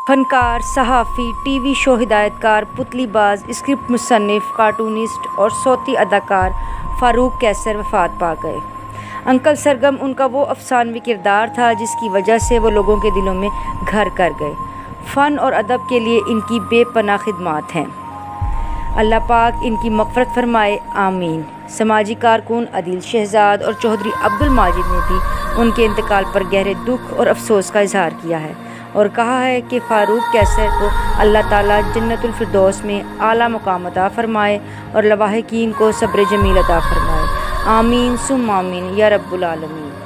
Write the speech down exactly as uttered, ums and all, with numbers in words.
फ़नकार, सहाफ़ी, TV show हिदायतकार, पुतलीबाज, स्क्रिप्ट मुसन्निफ़, कार्टूनिस्ट और सौती अदाकार फ़ारूक कैसर वफ़ात पा गए। अंकल सरगम उनका वो अफसानवी किरदार था जिसकी वजह से वो लोगों के दिलों में घर कर गए। फ़न और अदब के लिए इनकी बेपनाह खिदमात हैं। अल्लाह पाक इनकी मग़फ़िरत फ़रमाए, आमीन। समाजी कारकुन अदील शहजाद और चौधरी अब्दुल माजिद ने भी उनके इंतकाल पर गहरे दुख और अफसोस का इजहार किया है और कहा है कि फ़ारूक कैसर को अल्लाह ताला जन्नतुल फ़िरदौस में आला मुकाम अता फ़रमाए और लवाहिकीन को सब्र जमील अता फ़रमाए। आमीन सुम्मा आमीन या रब्बुल आलमीन।